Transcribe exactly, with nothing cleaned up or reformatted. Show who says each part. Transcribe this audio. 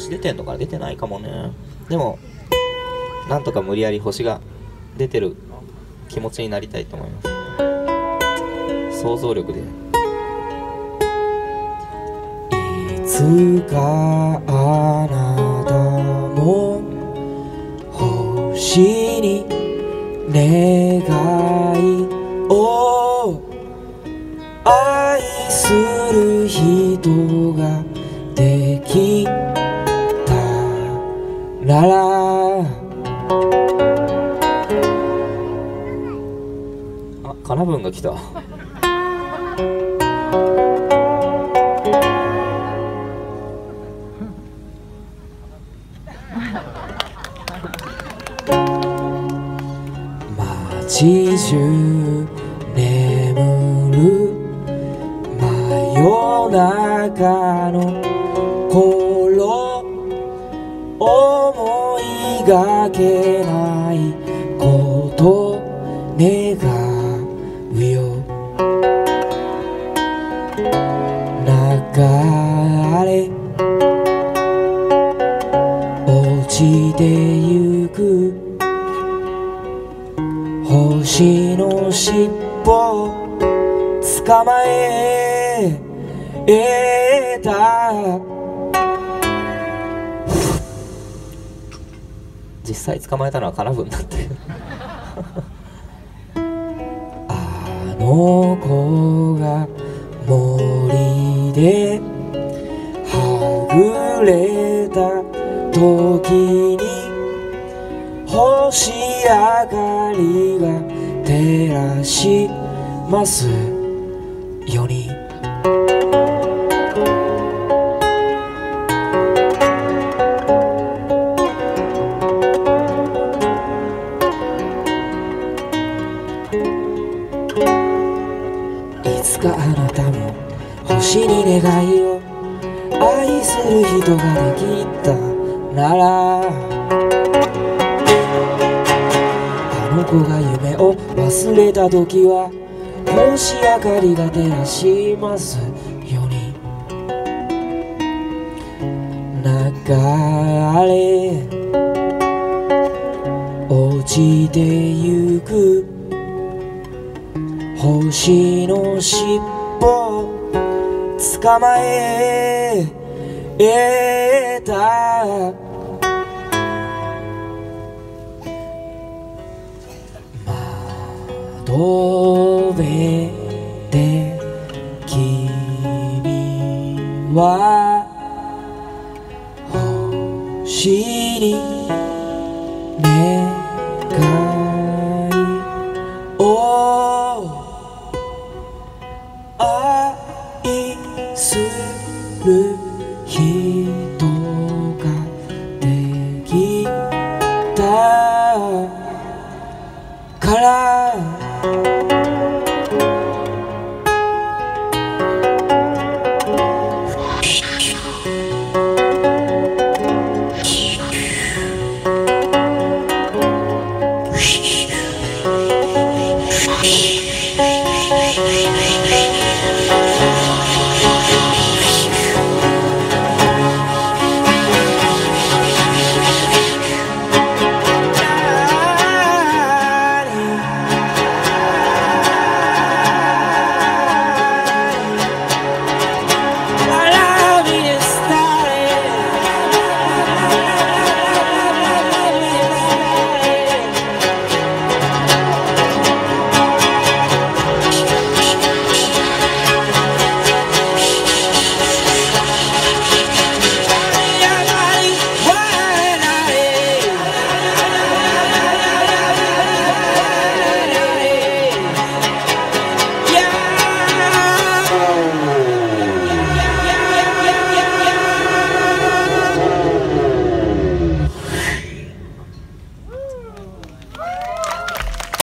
Speaker 1: 星出てんのかな、出てないかもね。でもなんとか無理やり星が出てる気持ちになりたいと思います。想像力で。いつかあなたも星に願いを、愛する人ができたなら。あ、かなぶんが来た。街中眠る真夜中の頃、思いがけないこと願うよ。流れ落ちてゆく星の尻尾捕まえた。実際捕まえたのはカナブンだってあの子が森ではぐれた時に、星明かりが照らしますように。いつかあなたも星に願いを、愛する人ができたなら。あの子が夢を忘れた時は、星明かりが照らしますように。流れ落ちてゆく星の尻尾捕まえた。窓辺で君は星に願いを、愛する人